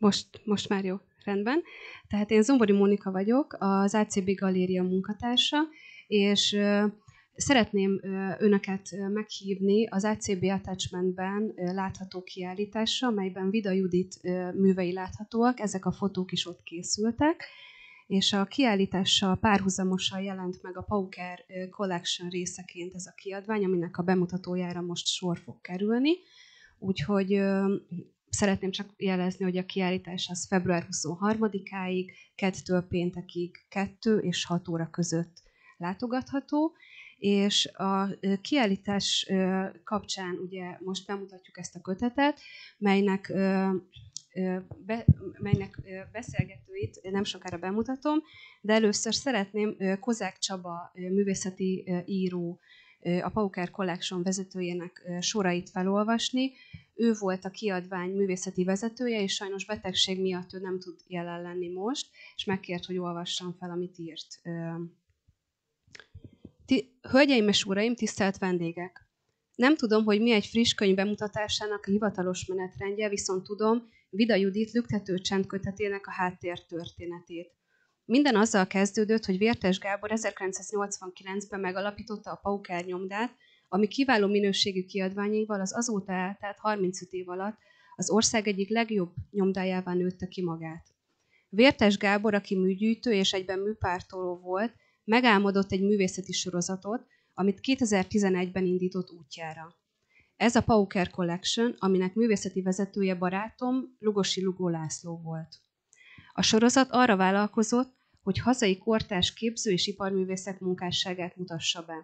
Most már jó, rendben. Tehát én Zombori Mónika vagyok, az ACB Galéria munkatársa, és szeretném önöket meghívni az ACB Attachmentben látható kiállításra, amelyben Vida Judit művei láthatóak, ezek a fotók is ott készültek, és a kiállítással párhuzamosan jelent meg a Pauker Collection részeként ez a kiadvány, aminek a bemutatójára most sor fog kerülni. Úgyhogy szeretném csak jelezni, hogy a kiállítás az február 23-áig, kettől péntekig 2 és 6 óra között látogatható, és a kiállítás kapcsán ugye most bemutatjuk ezt a kötetet, melynek beszélgetőit nem sokára bemutatom, de először szeretném Kozák Csaba művészeti író, a Pauker Collection vezetőjének sorait felolvasni. Ő volt a kiadvány művészeti vezetője, és sajnos betegség miatt ő nem tud jelen lenni most, és megkért, hogy olvassam fel, amit írt. Hölgyeim és uraim, tisztelt vendégek! Nem tudom, hogy mi egy friss könyv bemutatásának a hivatalos menetrendje, viszont tudom Vida Judit lüktető csendkötetének a háttértörténetét. Minden azzal kezdődött, hogy Vértes Gábor 1989-ben megalapította a Pauker nyomdát, ami kiváló minőségű kiadványaival az azóta eltelt 35 év alatt az ország egyik legjobb nyomdájává nőtte ki magát. Vértes Gábor, aki műgyűjtő és egyben műpártoló volt, megálmodott egy művészeti sorozatot, amit 2011-ben indított útjára. Ez a Pauker Collection, aminek művészeti vezetője barátom, Lugosi Lugó László volt. A sorozat arra vállalkozott, hogy hazai kortárs képző- és iparművészek munkásságát mutassa be.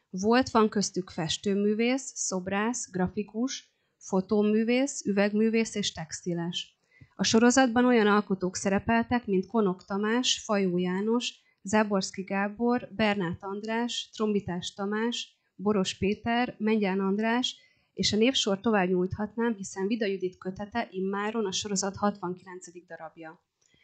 Van köztük festőművész, szobrász, grafikus, fotóművész, üvegművész és textiles. A sorozatban olyan alkotók szerepeltek, mint Konok Tamás, Fajó János, Záborszky Gábor, Bernát András, Trombitás Tamás, Boros Péter, Mengyán András, és a névsor tovább nyújthatnám, hiszen Vida Judit kötete immáron a sorozat 69. darabja.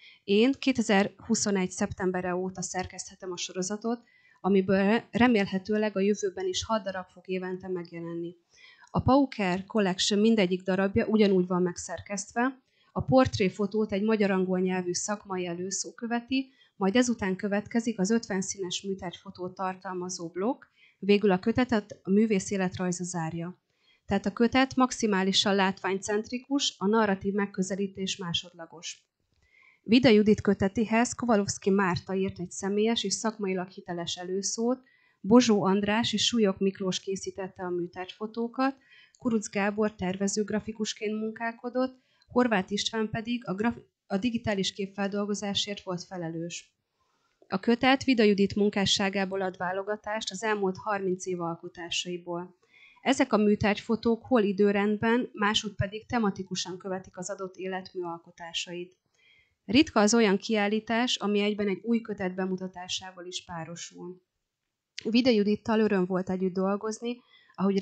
Én 2021. szeptembere óta szerkeszthetem a sorozatot, amiből remélhetőleg a jövőben is 6 darab fog évente megjelenni. A Pauker Collection mindegyik darabja ugyanúgy van megszerkesztve, a portréfotót egy magyar-angol nyelvű szakmai előszó követi, majd ezután következik az 50 színes műtárgyfotót tartalmazó blokk, végül a kötetet a művész életrajza zárja. Tehát a kötet maximálisan látványcentrikus, a narratív megközelítés másodlagos. Vida Judit kötetéhez Kovalovszky Márta írt egy személyes és szakmailag hiteles előszót, Bozsó András és Súlyog Miklós készítette a műtárgyfotókat, Kuruc Gábor tervezőgrafikusként munkálkodott, Horváth István pedig a digitális képfeldolgozásért volt felelős. A kötet Vida Judit munkásságából ad válogatást az elmúlt 30 év alkotásaiból. Ezek a műtárgyfotók hol időrendben, máshogy pedig tematikusan követik az adott életmű alkotásait. Ritka az olyan kiállítás, ami egyben egy új kötet bemutatásával is párosul. Vida Judittal öröm volt együtt dolgozni, ahogy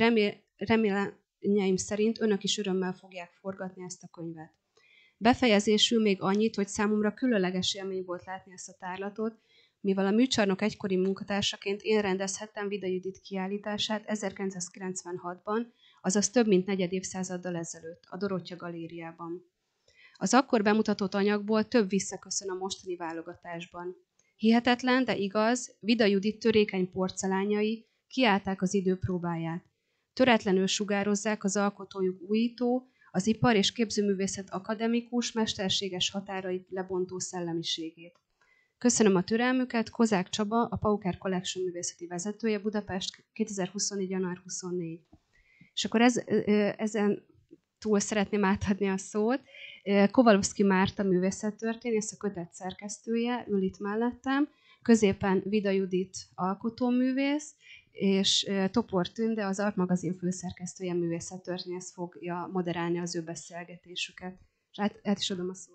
reményeim szerint önök is örömmel fogják forgatni ezt a könyvet. Befejezésül még annyit, hogy számomra különleges élmény volt látni ezt a tárlatot, mivel a műcsarnok egykori munkatársaként én rendezhettem Vida Judit kiállítását 1996-ban, azaz több mint negyed évszázaddal ezelőtt, a Dorottya Galériában. Az akkor bemutatott anyagból több visszaköszön a mostani válogatásban. Hihetetlen, de igaz, Vida Judit törékeny porcelánjai kiállták az idő próbáját. Töretlenül sugározzák az alkotójuk újító, az ipar és képzőművészet akademikus, mesterséges határait lebontó szellemiségét. Köszönöm a türelmüket, Kozák Csaba, a Pauker Collection művészeti vezetője, Budapest, 2024. január 24. És akkor ezen túl szeretném átadni a szót. Kovalovszky Márta művészettörténész, a kötet szerkesztője, ül itt mellettem, középen Vida Judit alkotóművész, és Topor Tünde, az Art magazin főszerkesztője, művészettörténész fogja moderálni az ő beszélgetésüket. És át is adom a szót.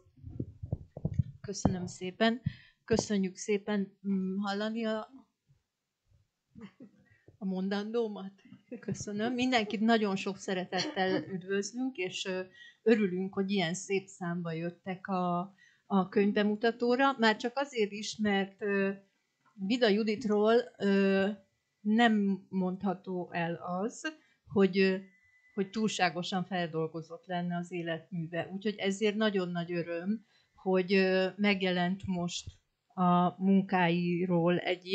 Köszönöm szépen. Köszönjük szépen hallani a mondandómat. Köszönöm. Mindenkit nagyon sok szeretettel üdvözlünk, és örülünk, hogy ilyen szép számba jöttek a könyvbemutatóra. Már csak azért is, mert Vida Juditról nem mondható el az, hogy hogy túlságosan feldolgozott lenne az életműve. Úgyhogy ezért nagyon nagy öröm, hogy megjelent most a munkáiról egy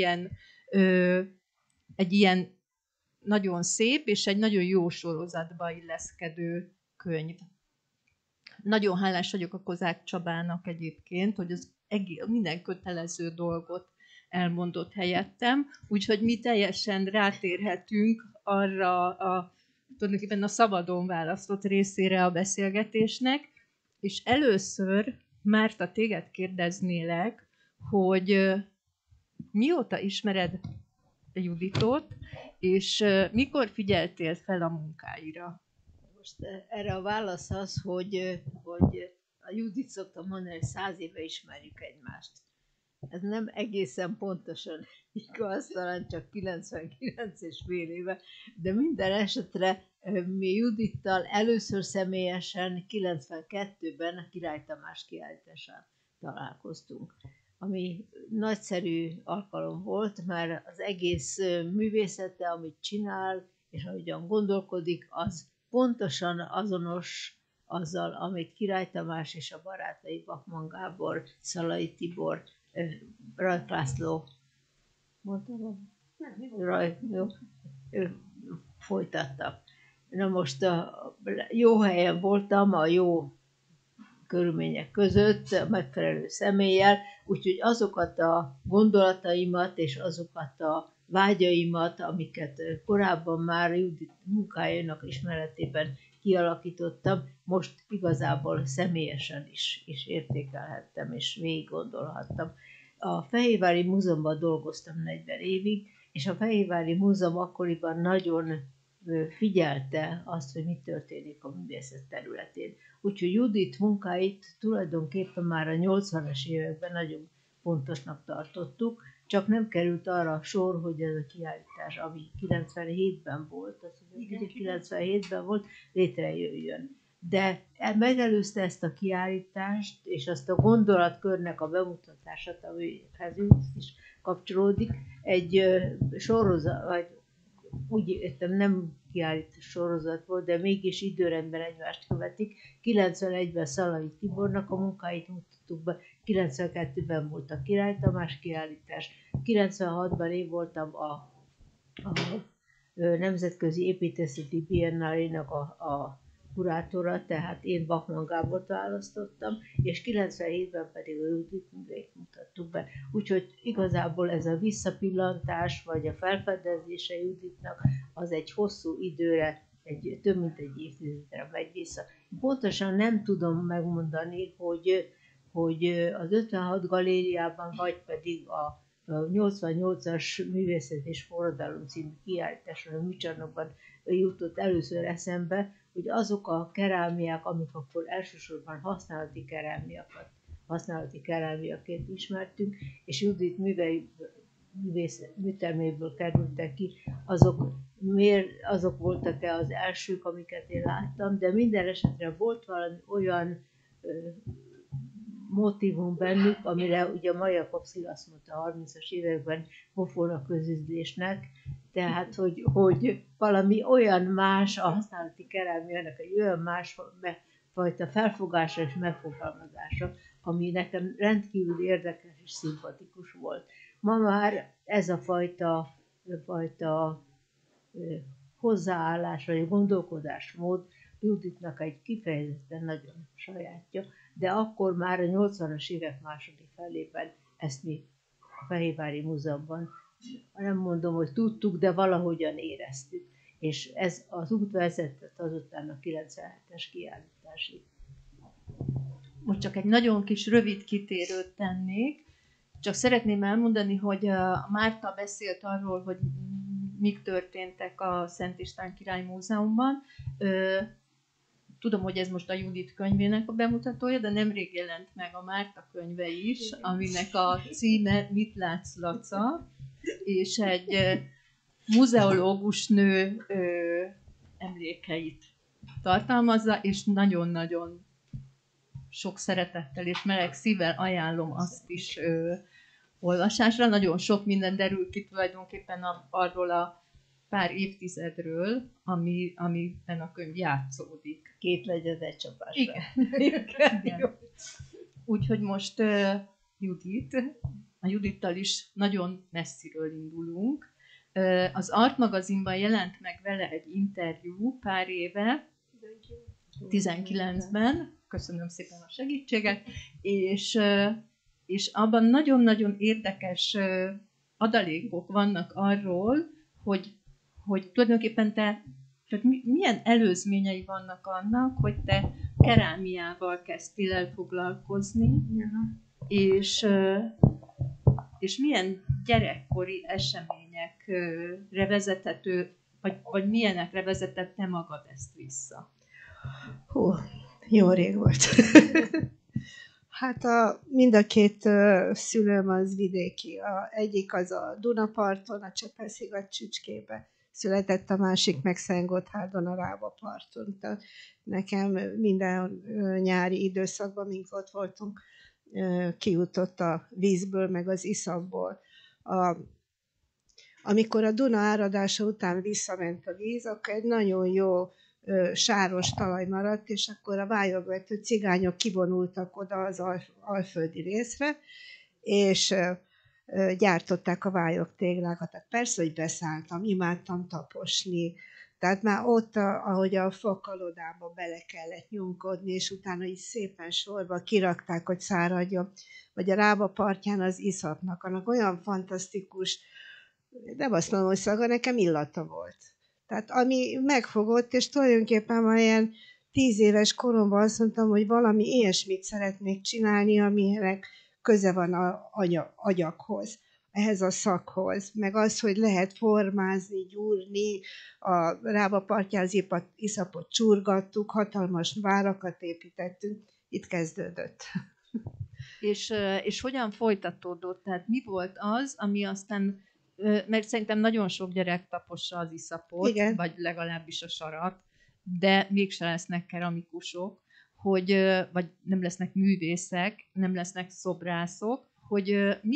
ilyen nagyon szép és egy nagyon jó sorozatba illeszkedő könyv. Nagyon hálás vagyok a Kozák Csabának egyébként, hogy az minden kötelező dolgot elmondott helyettem, úgyhogy mi teljesen rátérhetünk arra tulajdonképpen a szabadon választott részére a beszélgetésnek, és először, Márta, téged kérdeznélek, hogy mióta ismered Juditot, és mikor figyeltél fel a munkáira? Most erre a válasz az, hogy a Judit szoktam mondani, hogy 100 éve ismerjük egymást. Ez nem egészen pontosan igaz, talán csak 99 és fél éve, de minden esetre mi Judittal először személyesen 92-ben a Király Tamás kiállításán találkoztunk, ami nagyszerű alkalom volt, mert az egész művészete, amit csinál, és ahogyan gondolkodik, az pontosan azonos azzal, amit Király Tamás és a barátai, Bachmann Gábor, Szalai Tibor, Rajk László, mondtam, folytattak. Na most a jó helyen voltam, a jó körülmények között, a megfelelő személlyel, úgyhogy azokat a gondolataimat és azokat a vágyaimat, amiket korábban már Judit munkájának ismeretében kialakítottam, most igazából személyesen is értékelhettem és végig gondolhattam. A Fehérvári Múzeumban dolgoztam 40 évig, és a Fehérvári Múzeum akkoriban nagyon figyelte azt, hogy mi történik a művészet területén. Úgyhogy Judit munkáit tulajdonképpen már a 80-as években nagyon fontosnak tartottuk, csak nem került arra sor, hogy ez a kiállítás, ami 97-ben volt, 97-ben volt, létrejöjjön. De megelőzte ezt a kiállítást, és azt a gondolatkörnek a bemutatását, amihez is kapcsolódik, egy sorozat, vagy úgy értem, nem kiállítás sorozat volt, de mégis időrendben egymást követik. 91-ben Szalai Tibornak a munkáit mutattuk be, 92-ben volt a Király Tamás kiállítás, 96-ban én voltam a Nemzetközi Építészeti Biennálénak a kurátora, tehát én Bachmann Gábort választottam, és 97-ben pedig a Judit műveit mutattuk be. Úgyhogy igazából ez a visszapillantás, vagy a felfedezése Juditnak, az egy hosszú időre, több mint egy évtizedre megy vissza. Pontosan nem tudom megmondani, hogy az 56 galériában, vagy pedig a 88-as Művészet és Forradalom című kiállításon a műcsarnokban jutott először eszembe, hogy azok a kerámiák, amik akkor elsősorban használati kerámiaként ismertünk, és Judit műterméből kerültek ki, azok voltak-e az elsők, amiket én láttam, de minden esetre volt valami olyan motívum bennük, amire ugye Majakovszky azt mondta a 30-as években pofon a közüzlésnek, tehát, hogy valami olyan más, a használati kerámiának egy olyan más fajta felfogása és megfogalmazása, ami nekem rendkívül érdekes és szimpatikus volt. Ma már ez a fajta hozzáállás vagy gondolkodásmód Juditnak egy kifejezetten nagyon sajátja, de akkor már a 80-as évek második felében ezt mi a Fehérvári Múzeumban, nem mondom, hogy tudtuk, de valahogyan éreztük. És ez az út vezetett azután a 97-es kiállításig. Most csak egy nagyon kis rövid kitérőt tennék. Csak szeretném elmondani, hogy a Márta beszélt arról, hogy mik történtek a Szent István Király Múzeumban. Tudom, hogy ez most a Judit könyvének a bemutatója, de nemrég jelent meg a Márta könyve is, aminek a címe Mit látsz, Laca? És egy muzeológus nő emlékeit tartalmazza, és nagyon-nagyon sok szeretettel és meleg szívvel ajánlom azt is olvasásra. Nagyon sok minden derül ki tulajdonképpen arról a pár évtizedről, amiben a könyv játszódik. Két legyed egy csapásra. Igen. Úgyhogy most a Judittal is nagyon messziről indulunk. Az Art magazinban jelent meg vele egy interjú pár éve, 19-ben, köszönöm szépen a segítséget, és abban nagyon-nagyon érdekes adalékok vannak arról, hogy tulajdonképpen tehát milyen előzményei vannak annak, hogy te kerámiával kezdtél el foglalkozni, és milyen gyerekkori eseményekre vezethető, vagy milyenekre vezetett te magad ezt vissza? Hú, jó rég volt. Hát mind a két szülőm az vidéki. Egyik az a Dunaparton, a Csepel-sziget csücskébe született, a másik meg Szentgotthárdon, a Rába parton. Tehát nekem minden nyári időszakban, mink ott voltunk, kijutott a vízből, meg az iszapból. Amikor a Duna áradása után visszament a víz, akkor egy nagyon jó sáros talaj maradt, és akkor a vályogvető cigányok kivonultak oda az alföldi részre, és gyártották a vályogtéglákat. Tehát persze, hogy beszálltam, imádtam taposni, tehát már ott, ahogy a fakalodába bele kellett nyomkodni, és utána így szépen sorba kirakták, hogy száradjon, vagy a Rába partján az iszapnak, annak olyan fantasztikus, nem azt mondom, hogy szaga, nekem illata volt. Tehát ami megfogott, és tulajdonképpen már ilyen 10 éves koromban azt mondtam, hogy valami ilyesmit szeretnék csinálni, aminek köze van az agyakhoz, ehhez a szakhoz, meg az, hogy lehet formázni, gyúrni, a Rába partján az iszapot csurgattuk, hatalmas várakat építettünk, itt kezdődött. És hogyan folytatódott? Tehát mi volt az, ami aztán, mert szerintem nagyon sok gyerek tapossa az iszapot, igen, vagy legalábbis a sarat, de mégse lesznek keramikusok, vagy nem lesznek művészek, nem lesznek szobrászok, hogy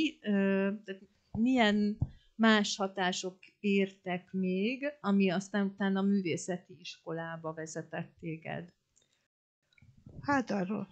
milyen más hatások értek még, ami aztán utána a művészeti iskolába vezetett téged? Hát arról.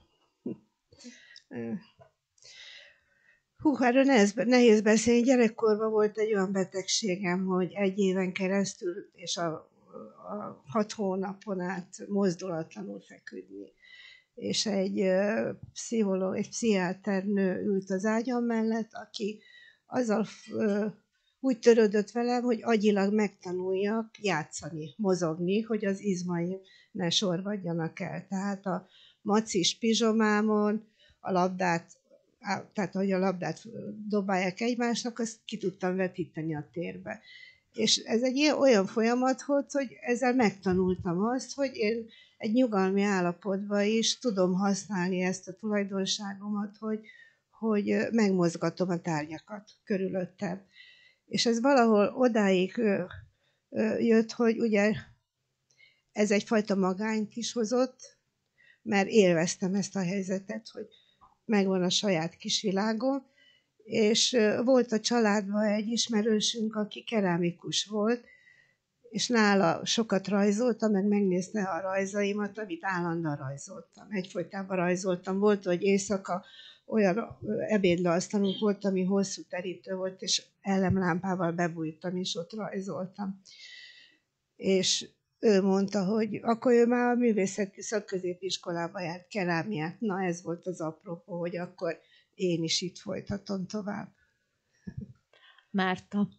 Erről nehéz beszélni. Gyerekkorban volt egy olyan betegségem, hogy 1 éven keresztül, és a 6 hónapon át mozdulatlanul feküdni. És egy pszichiáter nő ült az ágyam mellett, aki azzal úgy törődött velem, hogy agyilag megtanuljak játszani, mozogni, hogy az izmaim ne sorvadjanak el. Tehát a macis pizsomámon a labdát, tehát hogy a labdát dobálják egymásnak, azt ki tudtam vetíteni a térbe. És ez egy olyan folyamat volt, hogy ezzel megtanultam azt, hogy én egy nyugalmi állapotban is tudom használni ezt a tulajdonságomat, hogy megmozgatom a tárgyakat körülöttem. És ez valahol odáig jött, hogy ugye ez egyfajta magányt is hozott, mert élveztem ezt a helyzetet, hogy megvan a saját kis világom, és volt a családban egy ismerősünk, aki kerámikus volt, és nála sokat rajzoltam, meg megnézte a rajzaimat, amit állandóan rajzoltam. Egyfolytában rajzoltam. Volt, hogy éjszaka olyan ebédleasztalunk volt, ami hosszú terítő volt, és ellenlámpával bebújtam, és ott rajzoltam. És ő mondta, hogy akkor ő már a művészeti szakközépiskolába járt, kerámiát. Na, ez volt az apropó, hogy akkor én is itt folytatom tovább. Márta,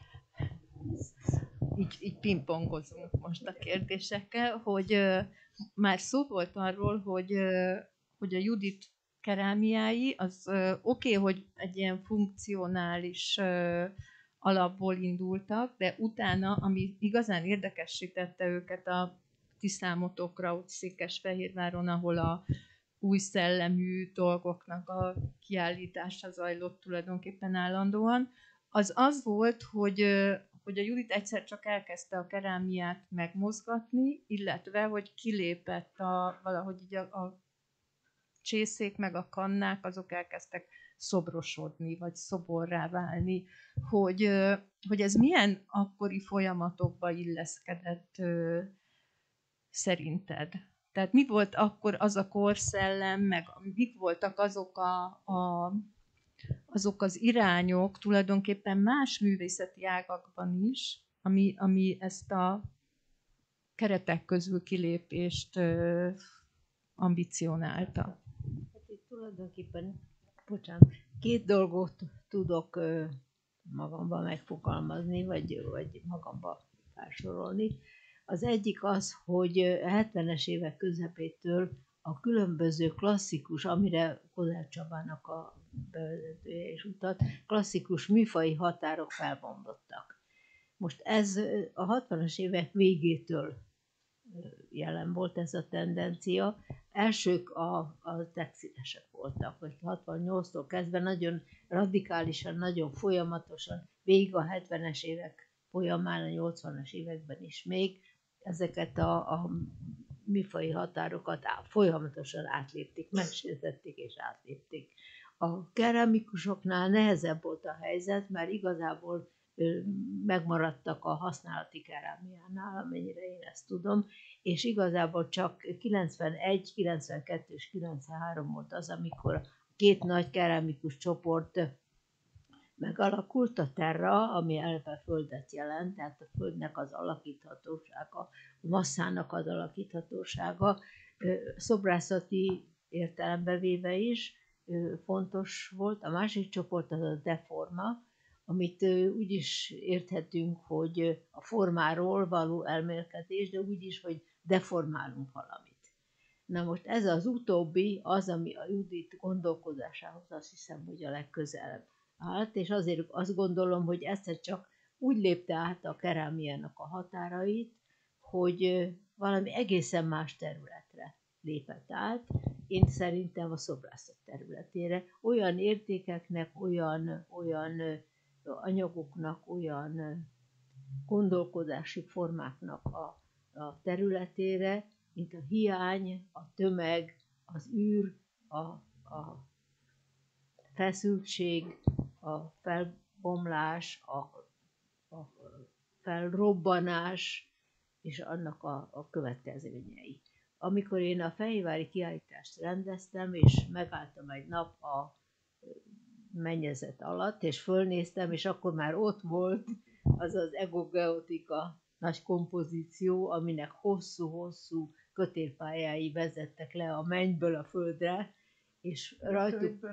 így pingpongozunk most a kérdésekkel, hogy már szó volt arról, hogy a Judit kerámiái, az oké, hogy egy ilyen funkcionális alapból indultak, de utána, ami igazán érdekesítette őket a ti számotokra, ott Székesfehérváron, ahol a új szellemű dolgoknak a kiállítása zajlott tulajdonképpen állandóan, az volt, hogy a Judit egyszer csak elkezdte a kerámiát megmozgatni, illetve, hogy kilépett valahogy így a csészék meg a kannák, azok elkezdtek szobrosodni, vagy szoborrá válni, hogy ez milyen akkori folyamatokba illeszkedett szerinted? Tehát mi volt akkor az a korszellem, meg mik voltak azok az irányok tulajdonképpen más művészeti ágakban is, ami ezt a keretek közül kilépést ambicionálta? Hát itt tulajdonképpen, bocsánat, két dolgot tudok magamban megfogalmazni, vagy magamban felsorolni. Az egyik az, hogy a 70-es évek közepétől a különböző klasszikus, amire Kozács Csabának a bevezetője is utalt, klasszikus műfaji határok felbontottak. Most ez a 60-as évek végétől jelen volt ez a tendencia. Elsők a textilesek voltak, hogy 68-tól kezdve nagyon radikálisan, nagyon folyamatosan, végig a 70-es évek folyamán, a 80-as években is még ezeket a műfaji határokat folyamatosan átlépték, megsértették és átlépték. A keramikusoknál nehezebb volt a helyzet, mert igazából megmaradtak a használati kerámiánál, amennyire én ezt tudom, és igazából csak 91, 92 és 93 volt az, amikor két nagy keramikus csoport megalakult, a Terra, ami eleve földet jelent, tehát a földnek az alakíthatósága, a masszának az alakíthatósága, szobrászati értelembe véve is fontos volt. A másik csoport az a Deforma, amit úgy is érthetünk, hogy a formáról való elmélkedés, de úgy is, hogy deformálunk valamit. Na most ez az utóbbi az, ami a Judit gondolkodásához azt hiszem, hogy a legközelebb állt, és azért azt gondolom, hogy egyszer csak úgy lépte át a kerámiának a határait, hogy valami egészen más területre lépett át. Én szerintem a szobrászat területére. Olyan értékeknek, olyan anyagoknak, olyan gondolkodási formáknak a területére, mint a hiány, a tömeg, az űr, a feszültség, a felbomlás, a felrobbanás és annak a következményei. Amikor én a fehérvári kiállítást rendeztem, és megálltam egy nap a mennyezet alatt, és fölnéztem, és akkor már ott volt az az egogeutika nagy kompozíció, aminek hosszú-hosszú kötélpályái vezettek le a mennyből a földre, és rajtuk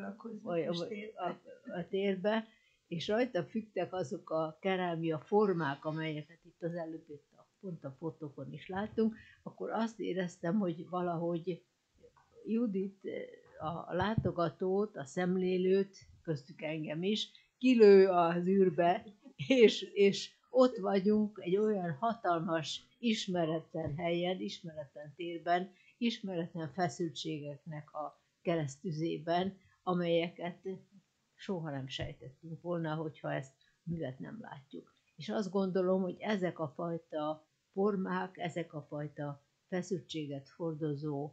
a térbe, és rajta függtek azok a kerámia formák, amelyeket itt az előbb pont a fotókon is láttunk, akkor azt éreztem, hogy valahogy Judit a látogatót, a szemlélőt, köztük engem is, kilő az űrbe, és ott vagyunk egy olyan hatalmas, ismeretlen helyen, ismeretlen térben, ismeretlen feszültségeknek a keresztüzében, amelyeket soha nem sejtettünk volna, hogyha ezt művet nem látjuk. És azt gondolom, hogy ezek a fajta formák, ezek a fajta feszültséget hordozó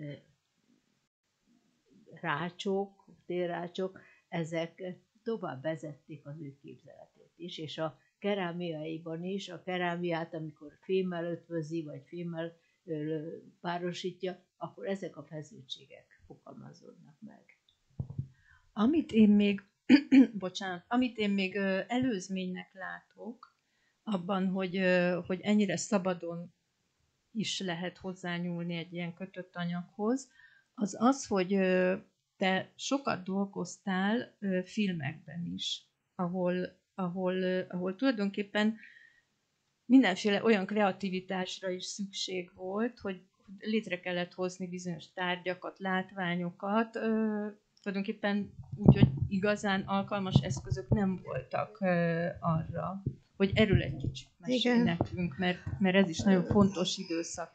rácsok, térrácsok, ezek tovább vezették az ő képzeletét is, és a kerámiaiban is, a kerámiát, amikor fémmel ötvözi, vagy fémmel párosítja, akkor ezek a feszültségek fogalmazódnak meg. Amit én még előzménynek látok, abban, hogy ennyire szabadon is lehet hozzányúlni egy ilyen kötött anyaghoz, az az, hogy te sokat dolgoztál filmekben is, ahol tulajdonképpen mindenféle olyan kreativitásra is szükség volt, hogy létre kellett hozni bizonyos tárgyakat, látványokat, tulajdonképpen úgy, hogy igazán alkalmas eszközök nem voltak arra, hogy erről egy kicsit mesélj nekünk, mert ez is nagyon fontos időszak.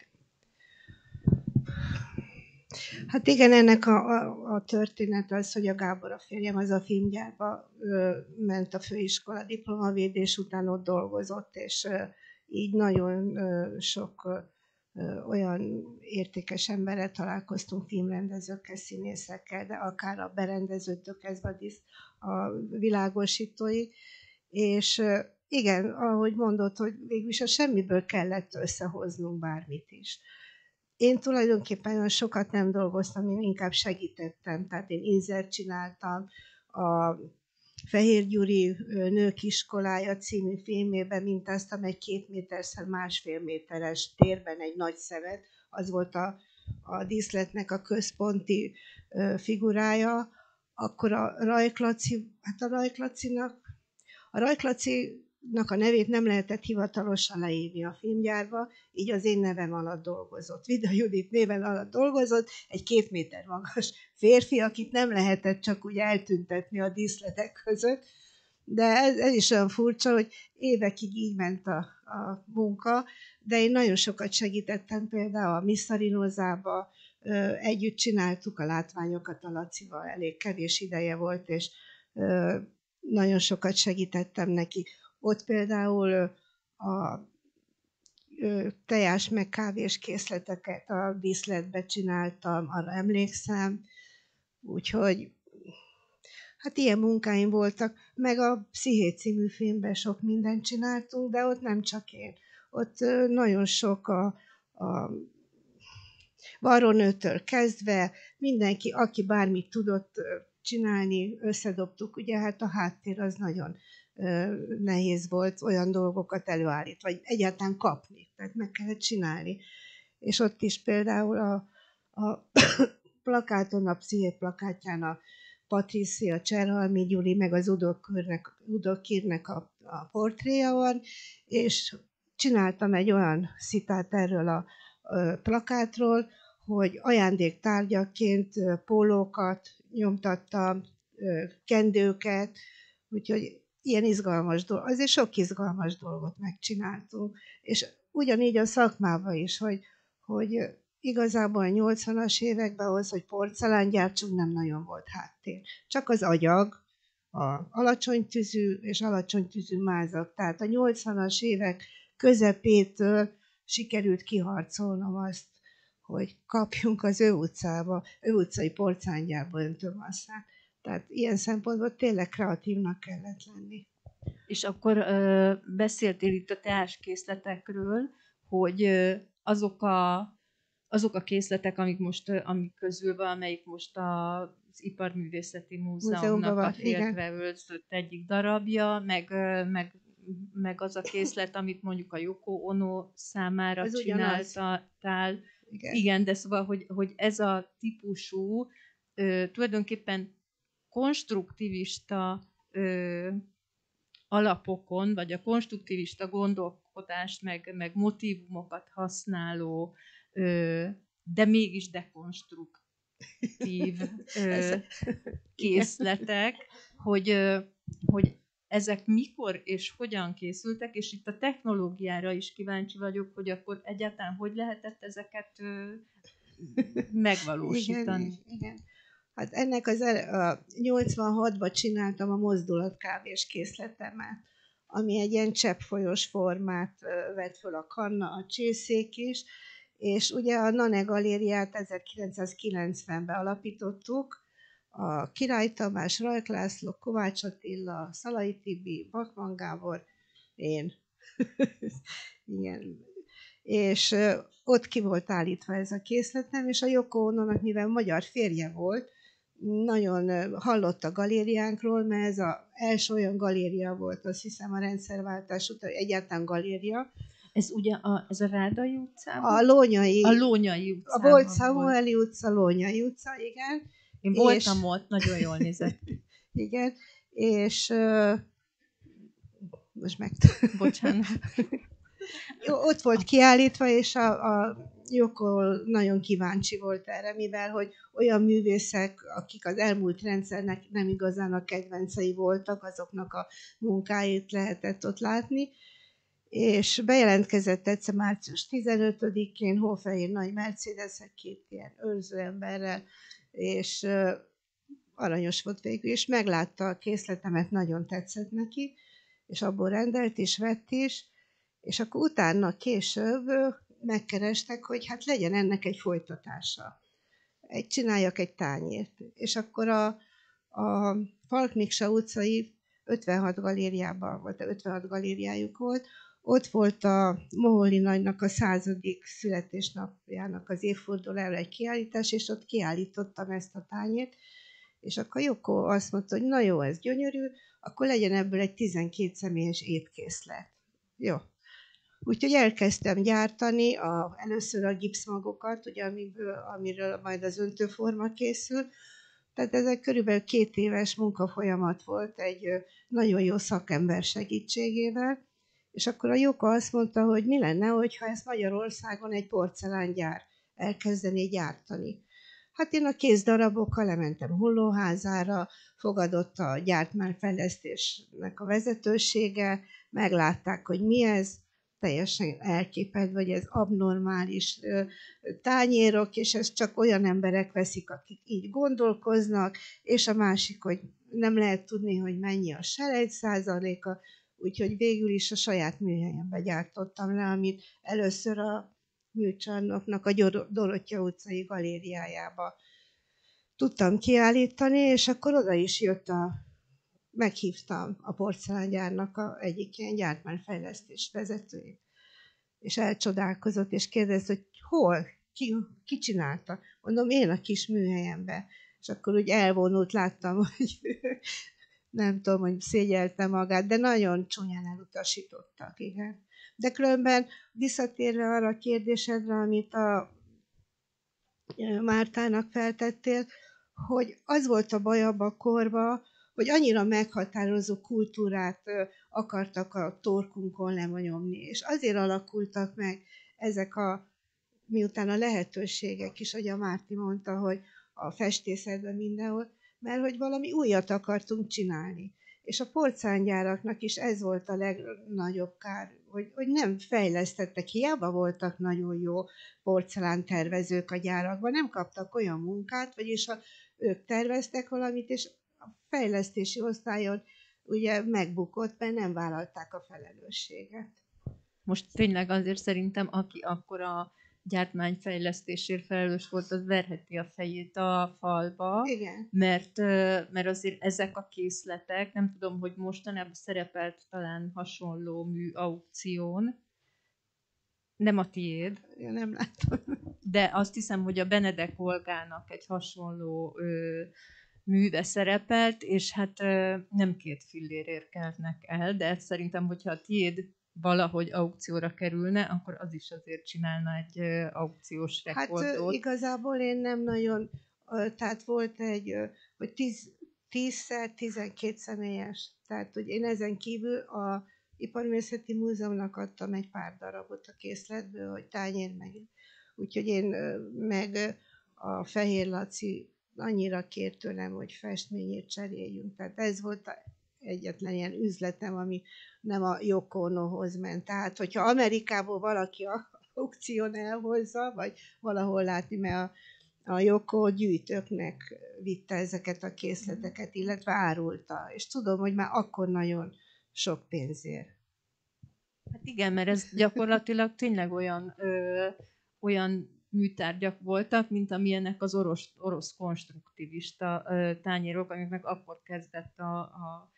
Hát igen, ennek a történet az, hogy a Gábor, a férjem, az a filmgyárba ment a főiskola diplomavédés után, ott dolgozott, és így nagyon sok olyan értékes emberrel találkoztunk, filmrendezőkkel, színészekkel, de akár a berendezőtől kezdve a világosítóig, és igen, ahogy mondod, hogy végülis a semmiből kellett összehoznunk bármit is. Én tulajdonképpen olyan sokat nem dolgoztam, én inkább segítettem, tehát én insert csináltam, a Fehér Gyuri Nők Iskolája című filmében mintáztam egy 2 méterszer 1,5 méteres térben egy nagy szemet, az volt a díszletnek a központi figurája, akkor a Rajk-Lacinak a nevét nem lehetett hivatalosan leírni a filmgyárba, így az én nevem alatt dolgozott. Vida Judit néven alatt dolgozott, egy 2 méter magas férfi, akit nem lehetett csak úgy eltüntetni a díszletek között, de ez is olyan furcsa, hogy évekig így ment a munka, de én nagyon sokat segítettem például a Misszarinozába, együtt csináltuk a látványokat a Lacival, elég kevés ideje volt, és nagyon sokat segítettem neki. Ott például a tejás meg kávés készleteket a díszletbe csináltam, arra emlékszem, úgyhogy hát ilyen munkáim voltak, meg a Psziché című filmben sok mindent csináltunk, de ott nem csak én. Ott nagyon sok a varrónőtől kezdve, mindenki, aki bármit tudott csinálni, összedobtuk. Ugye hát a háttér az nagyon nehéz volt olyan dolgokat előállítani, vagy egyáltalán kapni, tehát meg kellett csinálni. És ott is például a plakáton, a Psziché plakátján a Patricia Cserhalmi Gyuri, meg az Udo Kirnek a portréja van, és csináltam egy olyan szitát erről a plakátról, hogy ajándéktárgyaként pólókat nyomtattam, kendőket, úgyhogy ilyen izgalmas dolog, azért sok izgalmas dolgot megcsináltunk. És ugyanígy a szakmában is, hogy igazából a 80-as években ahhoz, hogy porcelán gyártsunk, nem nagyon volt háttér. Csak az agyag, a alacsony tüzű és alacsony tüzű mázak. Tehát a 80-as évek közepétől sikerült kiharcolnom azt, hogy kapjunk az ő utcai porcelángyárba öntőmasszát. Tehát ilyen szempontból tényleg kreatívnak kellett lenni. És akkor beszéltél itt a teáskészletekről, hogy azok a készletek, amik közül valamelyik most az Iparművészeti Múzeumnak a féltve őrzött egyik darabja, meg az a készlet, amit mondjuk a Yoko Ono számára az csináltál. Igen, de szóval, hogy ez a típusú tulajdonképpen konstruktivista alapokon, vagy a konstruktivista gondolkodást, meg motívumokat használó, de mégis dekonstruktív készletek, hogy ezek mikor és hogyan készültek, és itt a technológiára is kíváncsi vagyok, hogy akkor egyáltalán hogy lehetett ezeket megvalósítani. Igen. Hát ennek 86-ban csináltam a mozdulatkávés készletemet, ami egy ilyen cseppfolyós formát vett föl a kanna, a csészék is, és ugye a Nane Galériát 1990-ben alapítottuk, a Király Tamás, Rajk László, Kovács Attila, Szalai Tibi, Bakman Gábor, én. Igen. És ott ki volt állítva ez a készletem, és a Yoko Onónak, mivel magyar férje volt, nagyon hallott a galériánkról, mert ez az első olyan galéria volt, azt hiszem a rendszerváltás után, egyáltalán galéria. Ez ugye ez a Rádai utcában? A Lónyai utcában. A volt Szamueli utca, Lónyai utca, igen. Én voltam ott, nagyon jól nézett. Igen, és most Bocsánat. Ott volt kiállítva, és a Yoko nagyon kíváncsi volt erre, mivel hogy olyan művészek, akik az elmúlt rendszernek nem igazán a kedvencei voltak, azoknak a munkáit lehetett ott látni, és bejelentkezett egyszer március 15-én hófehér nagy Mercedes-ek 2 ilyen őrzőemberrel, és aranyos volt végül, és meglátta a készletemet, nagyon tetszett neki, és abból rendelt is, vett is, és akkor utána később megkerestek, hogy hát legyen ennek egy folytatása. Csináljak egy tányért. És akkor a Falk Miksa utcai 56 galériában volt, 56 galériájuk volt, ott volt a Moholi nagynak a 100. születésnapjának az évfordulójára egy kiállítás, és ott kiállítottam ezt a tányért, és akkor Joko azt mondta, hogy na jó, ez gyönyörű, akkor legyen ebből egy 12 személyes étkészlet. Jó. Úgyhogy elkezdtem gyártani először a gipszmagokat, ugye, amiről majd az öntőforma készül. Tehát ez egy körülbelül 2 éves munkafolyamat volt egy nagyon jó szakember segítségével, és akkor a Joko azt mondta, hogy mi lenne, hogyha ezt Magyarországon egy porcelángyár elkezdené gyártani. Hát én a kézdarabokkal lementem Hullóházára, fogadott a gyártmányfejlesztésnek a vezetősége, meglátták, hogy mi ez, teljesen elképedve, hogy ez abnormális tányérok, és ezt csak olyan emberek veszik, akik így gondolkoznak, és a másik, hogy nem lehet tudni, hogy mennyi a selejt százaléka, úgyhogy végül is a saját műhelyembe gyártottam le, amit először a műcsarnoknak a Dorottya utcai galériájába tudtam kiállítani, és akkor oda is jött meghívtam a porcelángyárnak egyik ilyen gyártmányfejlesztés vezetőjét, és elcsodálkozott, és kérdezte, hogy hol, ki csinálta. Mondom, én a kis műhelyembe. És akkor úgy elvonult, láttam, hogy nem tudom, hogy szégyelte magát, de nagyon csúnyán elutasítottak, igen. De különben visszatérve arra a kérdésedre, amit a Mártának feltettél, hogy az volt a baj abban a korban, hogy annyira meghatározó kultúrát akartak a torkunkon lemonyomni, és azért alakultak meg ezek miután a lehetőségek is, ahogy a Márti mondta, hogy a festészetben mindenhol, mert hogy valami újat akartunk csinálni. És a porcelángyáraknak is ez volt a legnagyobb kár, hogy nem fejlesztettek, hiába voltak nagyon jó porcelántervezők a gyárakban, nem kaptak olyan munkát, vagyis ők terveztek valamit, és a fejlesztési osztályon ugye megbukott, mert nem vállalták a felelősséget. Most tényleg azért szerintem, aki akkor a gyártmányfejlesztésért felelős volt, az verheti a fejét a falba. Igen. Mert azért ezek a készletek, nem tudom, hogy mostanában szerepelt talán hasonló mű aukción, nem a tiéd. Ja, nem látom. De azt hiszem, hogy a Benedek Olgának egy hasonló műve szerepelt, és hát nem 2 fillérért keltnek el, de szerintem, hogyha a tiéd valahogy aukcióra kerülne, akkor az is azért csinálna egy aukciós rekordot. Hát igazából én nem nagyon, tehát volt hogy 10x12 személyes, tehát hogy én ezen kívül a Iparművészeti Múzeumnak adtam egy pár darabot a készletből, hogy tányér meg. Úgyhogy én meg a Fehér Laci annyira kért tőlem, hogy festményét cseréljünk. Tehát ez volt egyetlen ilyen üzletem, ami nem a Yoko Onohoz ment. Tehát, hogyha Amerikából valaki a aukción elhozza, vagy valahol látni, mert a Yoko gyűjtőknek vitte ezeket a készleteket, illetve árulta. És tudom, hogy már akkor nagyon sok pénzért. Hát igen, mert ez gyakorlatilag tényleg olyan műtárgyak voltak, mint amilyenek az orosz konstruktivista tányérok, amiknek akkor kezdett a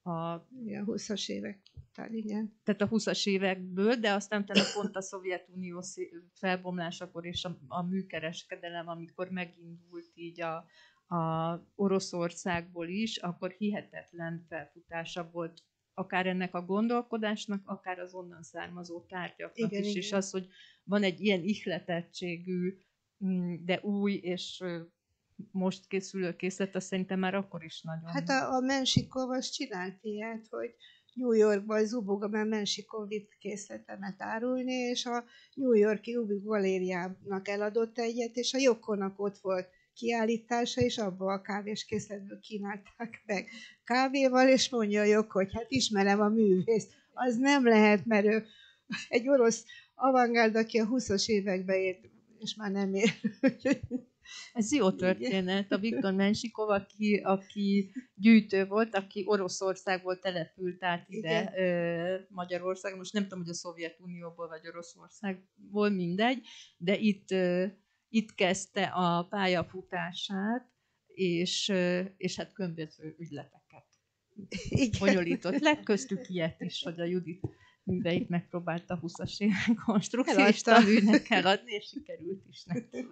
20-as évek után, igen. Tehát a 20-as évekből, de aztán pont a Szovjetunió felbomlásakor és a műkereskedelem, amikor megindult így a Oroszországból is, akkor hihetetlen felfutása volt akár ennek a gondolkodásnak, akár az onnan származó tárgyaknak igen, is, igen. És az, hogy van egy ilyen ihletettségű, de új és most készülő készlet, azt szerintem már akkor is nagyon. Hát a Mensikov az csinált ilyet, hogy New Yorkban Zubogban Mensikov vitt készletemet árulni, és a New York-i Ubi galériának eladott egyet, és a Jokonak ott volt kiállítása, és abból a kávéskészletből kínálták meg kávéval, és mondja a Joko, hogy hát ismerem a művészt. Az nem lehet, mert ő egy orosz avantgárd, aki a 20-as években ért, és már nem ér. Ez jó történet. A Viktor Mensikov, aki gyűjtő volt, aki Oroszországból települt át ide Magyarországon. Most nem tudom, hogy a Szovjetunióból vagy Oroszországból, mindegy, de itt kezdte a pályafutását, és hát különböző ügyleteket bonyolított le, köztük ilyet is, hogy a Judit műveit megpróbálta a 20-as évek konstrukciós műnek eladni, és sikerült is neki.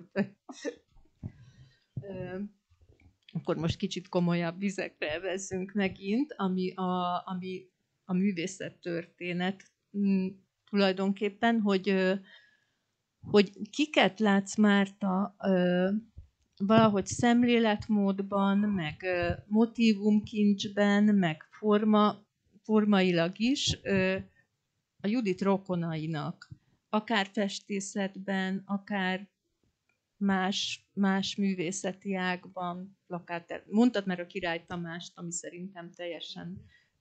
Akkor most kicsit komolyabb vizekre vezzünk megint, ami a művészettörténet tulajdonképpen, hogy kiket látsz, Márta, valahogy szemléletmódban, meg motívumkincsben, meg formailag is a Judit rokonainak, akár festészetben, akár más művészeti ágban, mondtad már a Király Tamást, ami szerintem teljesen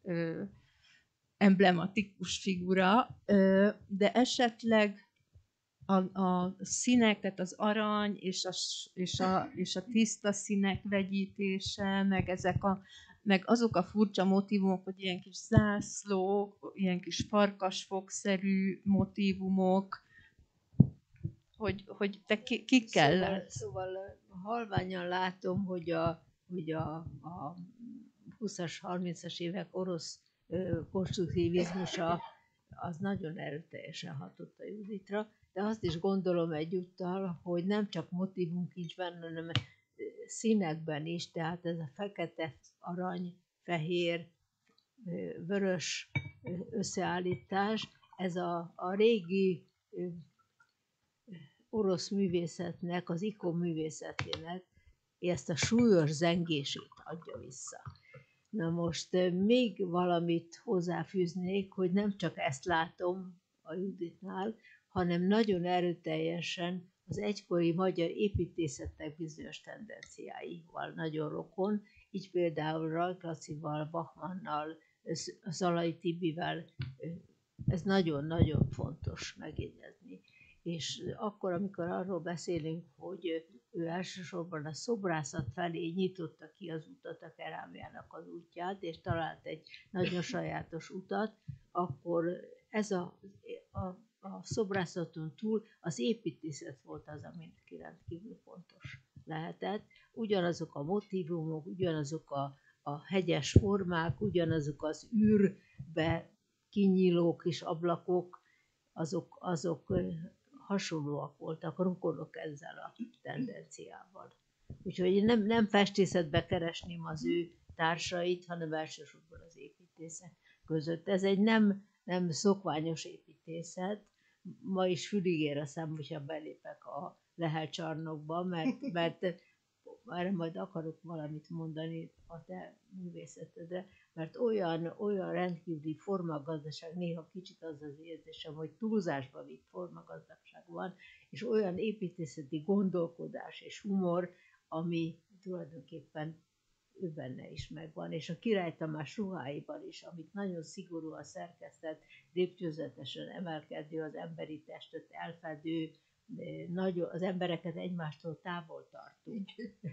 emblematikus figura, de esetleg a színek, tehát az arany és a tiszta színek vegyítése, meg azok a furcsa motívumok, hogy ilyen kis zászlók, ilyen kis farkasfogszerű motívumok, hogy te kikkel látsz? Szóval halványan látom, hogy a 20-as, 30-as évek orosz konstruktivizmusa az nagyon erőteljesen hatott a Juditra, de azt is gondolom egyúttal, hogy nem csak motívumkincsben, hanem színekben is, tehát ez a fekete, arany, fehér, vörös összeállítás, ez a régi orosz művészetnek, az ikon művészetének ezt a súlyos zengését adja vissza. Na most még valamit hozzáfűznék, hogy nem csak ezt látom a Juditnál, hanem nagyon erőteljesen az egykori magyar építészetnek bizonyos tendenciáival nagyon rokon, így például Rajk Lacival, Bachmannnal, Zalai Tibivel, ez nagyon-nagyon fontos megjegyezni. És akkor, amikor arról beszélünk, hogy ő elsősorban a szobrászat felé nyitotta ki az utat, a kerámiának az útját, és talált egy nagyon sajátos utat, akkor ez a szobrászaton túl az építészet volt az, ami rendkívül fontos lehetett. Ugyanazok a motívumok, ugyanazok a hegyes formák, ugyanazok az űrbe kinyíló kis ablakok, azok hasonlóak voltak, rokonok ezzel a tendenciával. Úgyhogy nem festészetbe keresném az ő társait, hanem elsősorban az építészet között. Ez egy nem szokványos építészet. Ma is füligér a szem, hogyha belépek a Lehel csarnokba, mert erre majd akarok valamit mondani a te művészetedre, mert olyan rendkívüli formagazdaság, néha kicsit az az érzésem, hogy túlzásba vitt formagazdaság van, és olyan építészeti gondolkodás és humor, ami tulajdonképpen ő benne is megvan, és a Király Tamás ruháiban is, amit nagyon szigorúan szerkesztett, lépcsőzetesen emelkedő, az emberi testet elfedő, az embereket egymástól távol tartó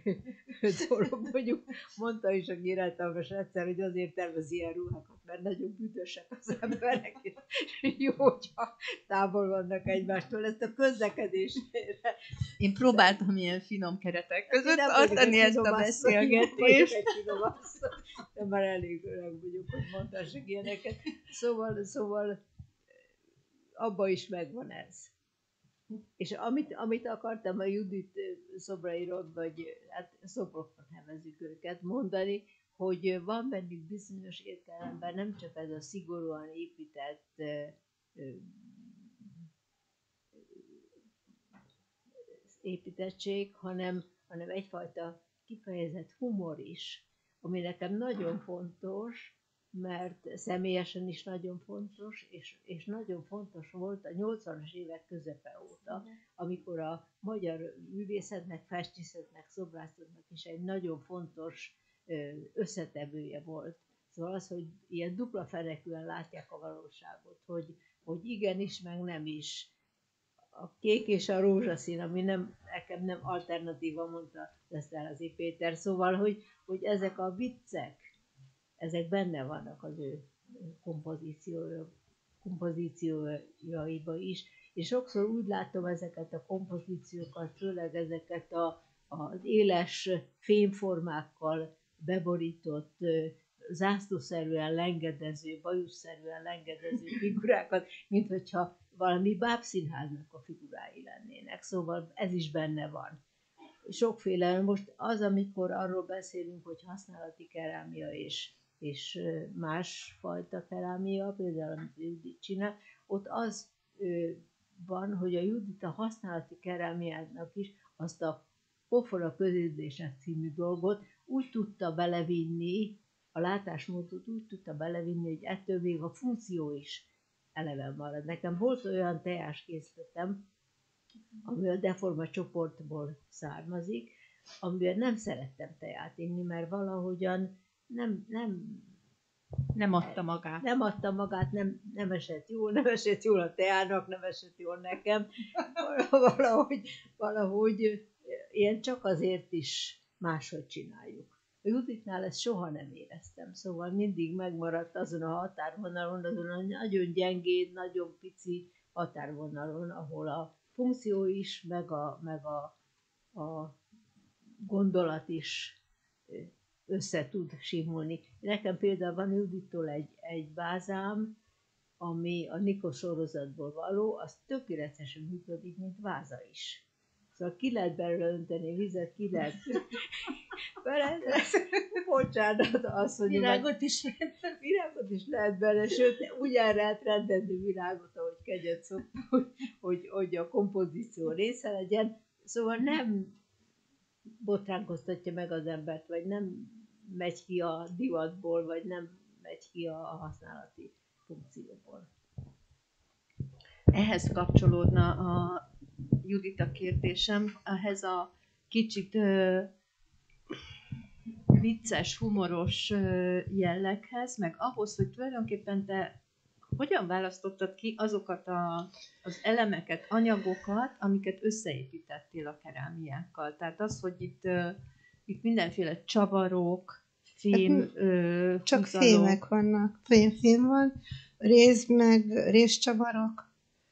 dolog. Mondjuk mondta is a Király Tamás egyszer, hogy azért tervez ilyen ruhákat, mert nagyon büdösek az emberek, és jó, hogyha távol vannak egymástól. Ezt a közlekedésére. Én próbáltam ilyen finom keretek között tartani ezt a beszélgetést. De már elég öreg vagyok, hogy mondhassak ilyeneket. Szóval abban is megvan ez. És amit akartam a Judit szobrairól, vagy hát szobroknak nevezzük őket, mondani, hogy van bennük bizonyos értelemben nem csak ez a szigorúan épített építettség, hanem egyfajta kifejezett humor is, ami nekem nagyon fontos, mert személyesen is nagyon fontos, és nagyon fontos volt a 80-as évek közepe óta, amikor a magyar művészetnek, festészetnek, szobrászatnak is egy nagyon fontos összetevője volt. Szóval az, hogy ilyen dupla fenekűen látják a valóságot, hogy igenis, meg nem is. a kék és a rózsaszín, ami nekem nem alternatíva, mondta Eszterházy Péter. Szóval, hogy ezek a viccek, ezek benne vannak az ő kompozíciójaiba is, és sokszor úgy látom ezeket a kompozíciókat, főleg ezeket az éles fémformákkal beborított, zászlószerűen lengedező, bajuszszerűen lengedező figurákat, mint hogyha valami bábszínháznak a figurái lennének. Szóval ez is benne van. Sokféle, most az, amikor arról beszélünk, hogy használati kerámia és másfajta kerámia, például amit Judit csinál, ott az van, hogy a Judit a használati kerámiának is azt a Pofora közérzések című dolgot úgy tudta belevinni, a látásmódot úgy tudta belevinni, hogy ettől még a funkció is eleve marad. Nekem volt olyan teáskészletem, ami a deforma csoportból származik, amiben nem szerettem teát inni, mert valahogyan Nem adta magát. Nem adta magát, nem esett jól a teának, nem esett jól nekem. Valahogy ilyen csak azért is máshogy csináljuk. A Juditnál ezt soha nem éreztem, szóval mindig megmaradt azon a határvonalon, azon a nagyon gyengéd, nagyon pici határvonalon, ahol a funkció is, meg a gondolat is össze tud simulni. Nekem például van Judittól egy vázám, ami a Nikos sorozatból való, az tökéletesen működik, mint váza is. Szóval ki lehet belőle önteni vizet, ki lehet... Bocsánat, azt mondja, Virágot is lehet bele, sőt, úgy el lehet rendezni virágot, ahogy kegyet szoktuk, hogy a kompozíció része legyen. Szóval nem botránkoztatja meg az embert, vagy nem megy ki a divatból, vagy nem megy ki a használati funkcióból. Ehhez kapcsolódna a Judita kérdésem, ehhez a kicsit vicces, humoros jelleghez, meg ahhoz, hogy tulajdonképpen te hogyan választottad ki azokat az elemeket, anyagokat, amiket összeépítettél a kerámiákkal. Tehát az, hogy itt mindenféle csavarok, fém, csak húzalok. fémek vannak. Fém van, rézcsavarok,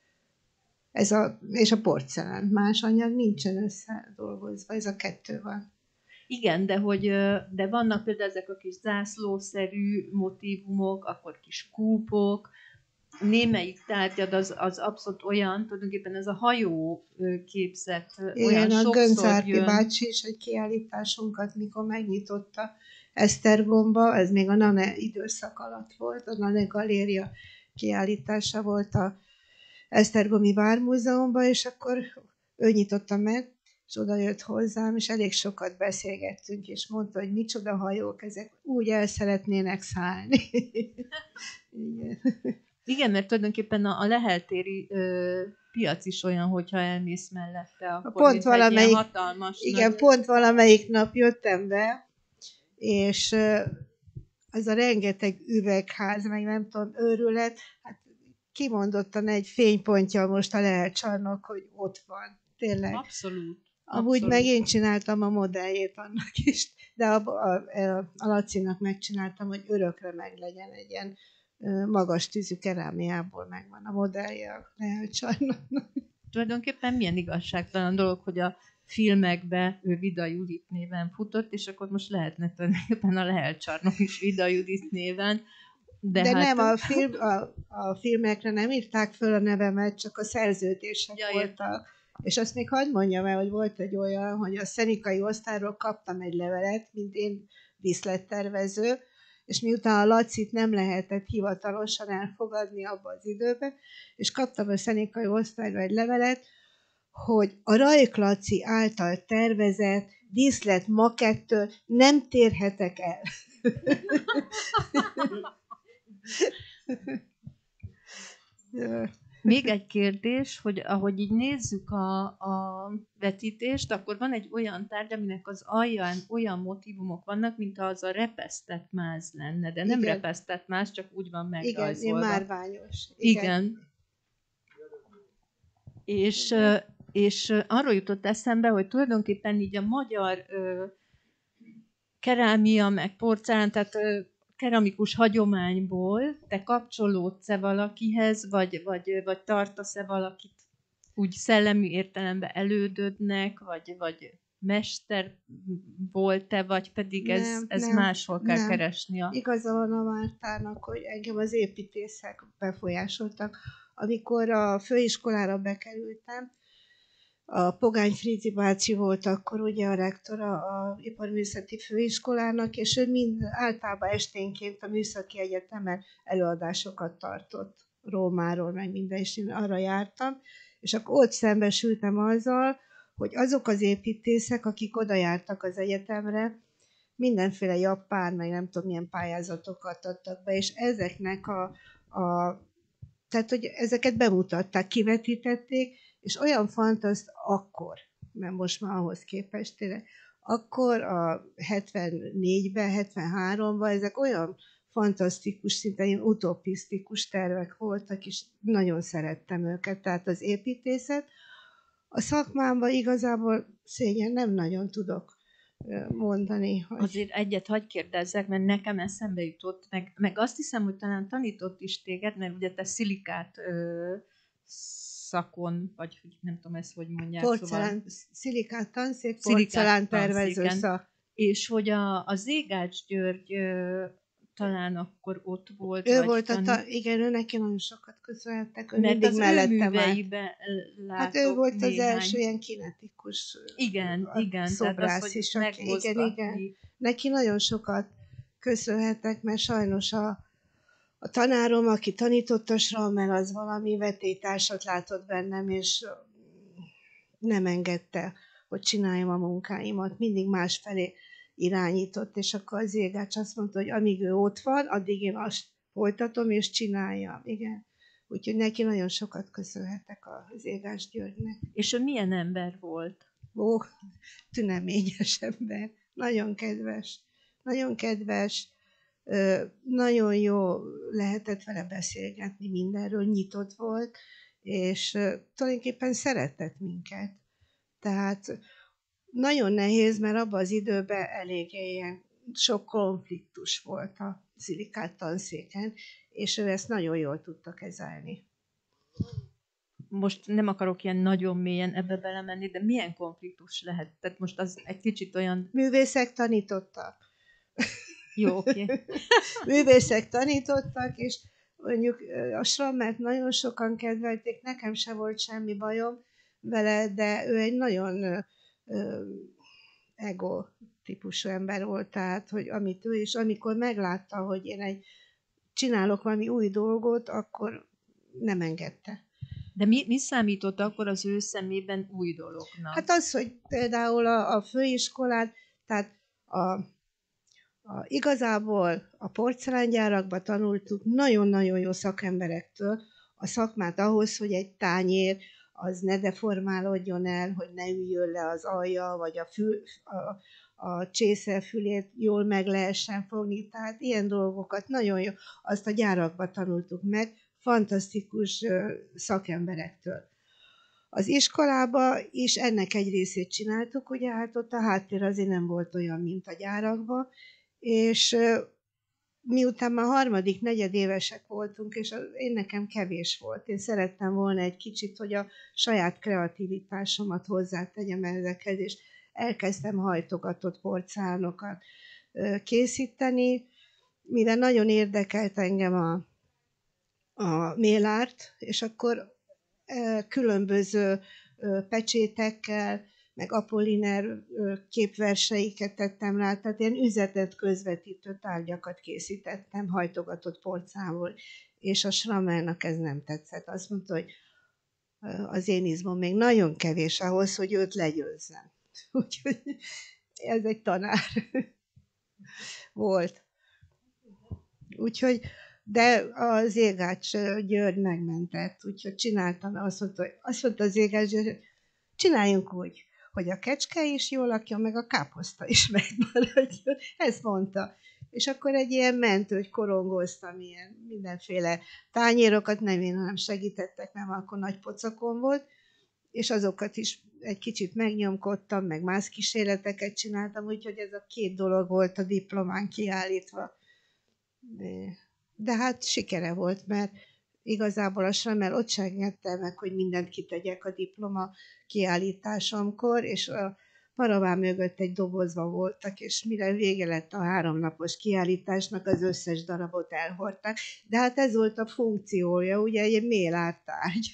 és a porcelán. Más anyag nincsen összedolgozva, ez a kettő van. Igen, de vannak például ezek a kis zászlószerű motívumok, akkor kis kúpok, némelyik tárgyad az abszolút olyan, tulajdonképpen ez a hajó képzet olyan a sokszor Göncz-Árpi jön. bácsi is egy kiállításunkat, mikor megnyitotta Esztergomba, ez még a NANE időszak alatt volt, a NANE galéria kiállítása volt a Esztergomi Vármúzeumban, és akkor ő nyitotta meg, és oda jött hozzám, és elég sokat beszélgettünk, és mondta, hogy micsoda hajók, ezek úgy el szeretnének szállni. Igen. Igen, mert tulajdonképpen a leheltéri piac is olyan, hogyha elmész mellette, akkor pont valamelyik, ilyen hatalmas. igen, pont valamelyik nap jöttem be, és az a rengeteg üvegház, meg nem tudom, őrület, hát kimondottan egy fénypontja most a Lehel csarnok, hogy ott van. Tényleg. Abszolút. Amúgy meg én csináltam a modelljét annak is, de a Lacinak megcsináltam, hogy örökre meglegyen egy ilyen magas tűzű kerámiából megvan a modellje a Lehel csarnoknak. Tulajdonképpen milyen igazságtalan dolog, hogy a filmekbe ő Vida Judit néven futott, és akkor most lehetne tulajdonképpen a Lehel csarnok is Vida Judit néven. De hát nem, a filmekre nem írták föl a nevemet, csak a szerződések voltak. És azt még hadd mondjam el, hogy volt egy olyan, hogy a szenikai osztályról kaptam egy levelet, mint én díszlettervező, és miután a Lacit nem lehetett hivatalosan elfogadni abban az időben, és kaptam a szenikai osztályról egy levelet, hogy a Rajk Laci által tervezett díszlet makettől nem térhetek el. Még egy kérdés, hogy ahogy így nézzük a vetítést, akkor van egy olyan tárgy, aminek az alján olyan motívumok vannak, mint az a repesztett máz lenne, de nem repesztett máz, csak úgy van megrajzolva. Igen, márványos. Igen. És arról jutott eszembe, hogy tulajdonképpen így a magyar kerámia, meg porcelán, tehát keramikus hagyományból te kapcsolódsz-e valakihez, vagy tartasz-e valakit úgy szellemi értelemben elődödnek, vagy mester volt-e, vagy pedig ez máshol kell keresni. Igaza van a Mártának, hogy engem az építészek befolyásoltak. Amikor a főiskolára bekerültem, a Pogány Frizi bácsi volt akkor ugye a rektora a Iparművészeti Főiskolának, és ő általában esténként a Műszaki Egyetemen előadásokat tartott Rómáról, meg minden, és én arra jártam, és akkor ott szembesültem azzal, hogy azok az építészek, akik oda jártak az egyetemre, mindenféle japán, meg nem tudom milyen pályázatokat adtak be, és ezeknek tehát, hogy ezeket bemutatták, kivetítették, és olyan fantasztikus akkor, mert most már ahhoz képest tényleg, akkor a 74-ben, 73-ban ezek olyan fantasztikus, szinte ilyen utopisztikus tervek voltak, és nagyon szerettem őket, tehát az építészet. A szakmámban igazából szégyen nem nagyon tudok mondani. Hogy... Azért egyet hadd kérdezzek, mert nekem eszembe jutott, meg azt hiszem, hogy talán tanított is téged, mert ugye te szilikát szakon, vagy nem tudom ezt, hogy mondják. Porcelán, szilikát tanszék, porcelán tervező szak. És hogy a Zégács György talán akkor ott volt. Ő volt igen, ő neki nagyon sokat köszönhettek, ő mert mindig az mellettem hát ő volt néhány. Az első ilyen kinetikus igen, szobrász tehát is. Igen. Neki nagyon sokat köszönhetek, mert sajnos a tanárom, aki tanított a Schrammel, az valami vetélytársat látott bennem, és nem engedte, hogy csináljam a munkáimat. Mindig másfelé irányított, és akkor az Zégács azt mondta, hogy amíg ő ott van, addig én azt folytatom, és csináljam. Igen. Úgyhogy neki nagyon sokat köszönhetek az Zégács Györgynek. És ő milyen ember volt? Ó, tüneményes ember. Nagyon kedves. Nagyon kedves. Nagyon jó lehetett vele beszélgetni mindenről, nyitott volt, és tulajdonképpen szeretett minket. Tehát nagyon nehéz, mert abban az időben elég ilyen sok konfliktus volt a szilikát tanszéken, és ő ezt nagyon jól tudta kezelni. Most nem akarok ilyen nagyon mélyen ebbe belemenni, de milyen konfliktus lehet? Tehát most az egy kicsit olyan... Művészek tanítottak. Jó, oké. Okay. Művészek tanítottak, és mondjuk a Schrammelt nagyon sokan kedvelték, nekem se volt semmi bajom vele, de ő egy nagyon ego típusú ember volt, tehát, hogy amit ő, és amikor meglátta, hogy én csinálok valami új dolgot, akkor nem engedte. De mi számított akkor az ő szemében új dolognak? Hát az, hogy például a főiskolán, tehát igazából a porcelángyárakban tanultuk nagyon-nagyon jó szakemberektől a szakmát ahhoz, hogy egy tányér az ne deformálódjon el, hogy ne üljön le az alja, vagy a csészelfülét jól meg lehessen fogni. Tehát ilyen dolgokat nagyon jó. Azt a gyárakban tanultuk meg, fantasztikus szakemberektől. Az iskolába is ennek egy részét csináltuk, ugye hát ott a háttér azért nem volt olyan, mint a gyárakban, és miután már harmadik, negyedévesek voltunk, és én nekem kevés volt. Én szerettem volna egy kicsit, hogy a saját kreativitásomat hozzátegyem ezekhez, és elkezdtem hajtogatott porcelánokat készíteni, mire nagyon érdekelt engem a mélárt, és akkor különböző pecsétekkel, meg Apolliner képverseiket tettem rá, tehát ilyen üzetet közvetítő tárgyakat készítettem hajtogatott porcelánból, és a Schrammelnak ez nem tetszett. Azt mondta, hogy az én izmom még nagyon kevés ahhoz, hogy őt legyőzzem. Úgyhogy ez egy tanár volt. Úgyhogy, de az Zégács György megmentett, úgyhogy csináltam, azt mondta az Zégács György, hogy csináljunk úgy, hogy a kecske is jól lakjon, meg a káposzta is megmaradjon. Ezt mondta. És akkor egy ilyen mentőt korongoztam, ilyen mindenféle tányérokat, nem én, hanem segítettek, mert akkor nagy pocakon volt. és azokat is egy kicsit megnyomkodtam, meg más kísérleteket csináltam, úgyhogy ez a 2 dolog volt a diplomán kiállítva. De hát sikere volt, mert igazából a Schrammel ott sem engedte meg, hogy mindent kitegyek a diploma kiállításomkor, és a paraván mögött egy dobozban voltak, és mire vége lett a 3 napos kiállításnak, az összes darabot elhordták. De hát ez volt a funkciója, ugye egy mélártárgy.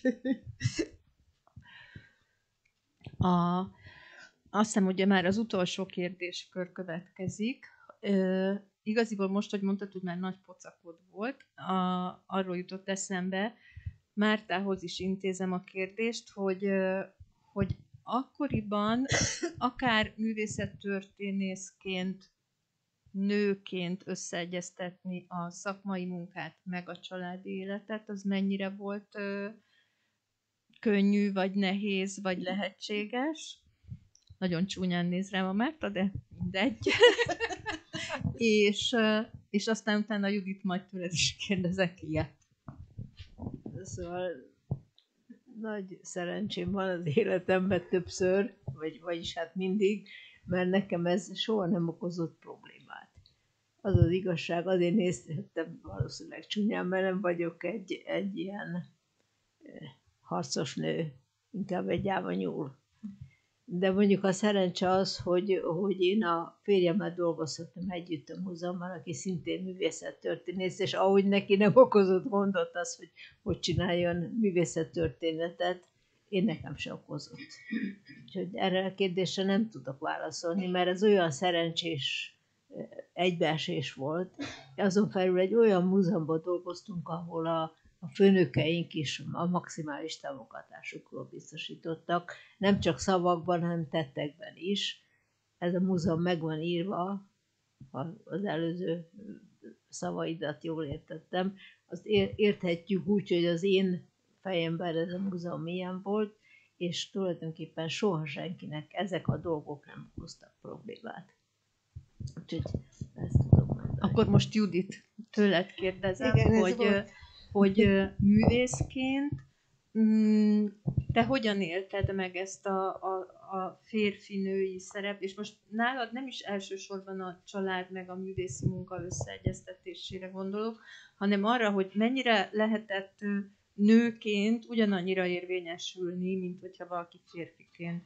Azt hiszem, ugye már az utolsó kérdéskör következik. Igaziból most, hogy mondtad, hogy már nagy pocakod volt, arról jutott eszembe, Mártához is intézem a kérdést, hogy akkoriban akár művészettörténészként, nőként összeegyeztetni a szakmai munkát meg a családi életet, az mennyire volt könnyű, vagy nehéz, vagy lehetséges? Nagyon csúnyán néz rám a Márta, de mindegy. és aztán utána Judit, majd tőled is kérdezek ilyet. Szóval nagy szerencsém van az életemben többször, vagyis hát mindig, mert nekem ez soha nem okozott problémát. Az az igazság, azért néztem valószínűleg csúnyán, mert nem vagyok egy ilyen harcos nő, inkább egy gyáva nyúl. De mondjuk a szerencse az, hogy én a férjemmel dolgozhattam együtt a múzeumban, aki szintén művészettörténész, és ahogy neki nem okozott gondot az, hogy csináljon művészettörténetet, én nekem se okozott. Úgyhogy erre a kérdésre nem tudok válaszolni, mert ez olyan szerencsés egybeesés volt. Azon felül egy olyan múzeumban dolgoztunk, ahol a főnökeink is a maximális támogatásukról biztosítottak, nem csak szavakban, hanem tettekben is. Ez a múzeum meg van írva, ha az előző szavaidat jól értettem, azt érthetjük úgy, hogy az én fejemben ez a múzeum milyen volt, és tulajdonképpen soha senkinek ezek a dolgok nem okoztak problémát. Úgyhogy ezt tudom mondani. Akkor most Judit, tőled kérdezem, igen, hogy művészként te hogyan élted meg ezt a férfi-női szerep, és most nálad nem is elsősorban a család meg a művészi munka összeegyeztetésére gondolok, hanem arra, hogy mennyire lehetett nőként ugyanannyira érvényesülni, mint hogyha valaki férfiként.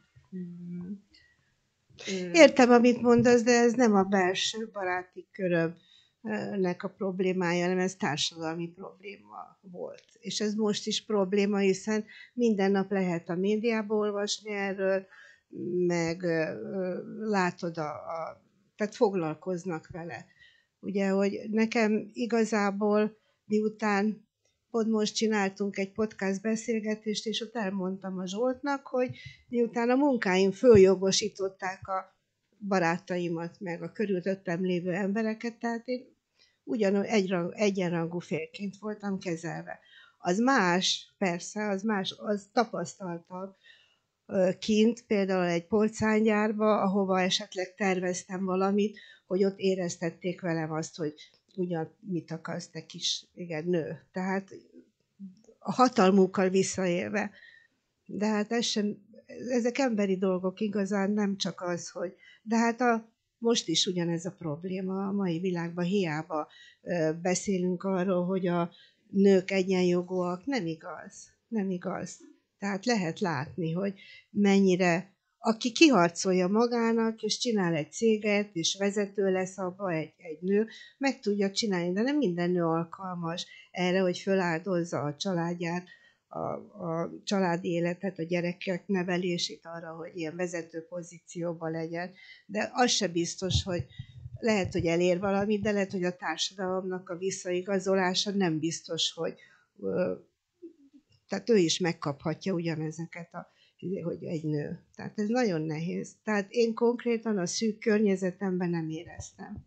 Értem, amit mondasz, de ez nem a belső baráti körömnek a problémája, hanem ez társadalmi probléma volt. És ez most is probléma, hiszen minden nap lehet a médiából olvasni erről, meg látod, tehát foglalkoznak vele. Ugye, hogy nekem igazából miután pont most csináltunk egy podcast beszélgetést, és ott elmondtam a Zsoltnak, hogy miután a munkáim följogosították a barátaimat, meg a körülöttem lévő embereket, tehát én ugyanúgy egyenrangú félként voltam kezelve. Az más, persze, az tapasztaltam kint, például egy porcelángyárba, ahova esetleg terveztem valamit, hogy ott éreztették velem azt, hogy ugyan mit akarsz, te kis, igen, nő. Tehát a hatalmukkal visszaélve. De hát ezek emberi dolgok igazán, nem csak az, hogy... De hát most is ugyanez a probléma a mai világban, hiába beszélünk arról, hogy a nők egyenjogúak. Nem igaz. Nem igaz. Tehát lehet látni, hogy mennyire... Aki kiharcolja magának, és csinál egy céget, és vezető lesz abba egy nő, meg tudja csinálni, de nem minden nő alkalmas erre, hogy föláldozza a családját, a családi életet, a gyerekek nevelését arra, hogy ilyen vezető pozícióban legyen. De az se biztos, hogy lehet, hogy elér valamit, de lehet, hogy a társadalomnak a visszaigazolása nem biztos, hogy tehát ő is megkaphatja ugyanezeket hogy egy nő. Tehát ez nagyon nehéz. Tehát én konkrétan a szűk környezetemben nem éreztem.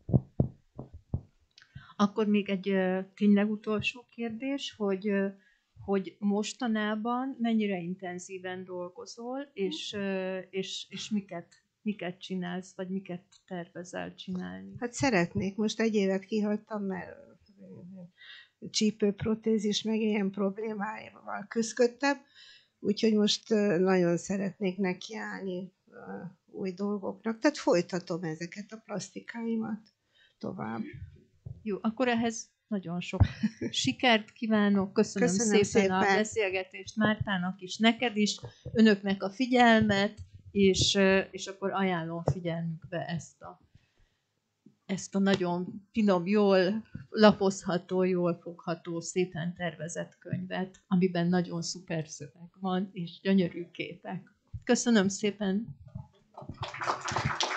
Akkor még egy tényleg utolsó kérdés, hogy mostanában mennyire intenzíven dolgozol, és miket csinálsz, vagy miket tervezel csinálni? Hát szeretnék. Most 1 évet kihagytam, mert csípőprotézis, meg ilyen problémáival küzdöttem, Úgyhogy most nagyon szeretnék nekiállni új dolgoknak. Tehát folytatom ezeket a plastikáimat tovább. Jó, akkor ehhez nagyon sok sikert kívánok. Köszönöm szépen a beszélgetést Mártának is, neked is, önöknek a figyelmet, és akkor ajánlom figyelmükbe ezt a nagyon finom, jól lapozható, jól fogható, szépen tervezett könyvet, amiben nagyon szuper szöveg van, és gyönyörű képek. Köszönöm szépen!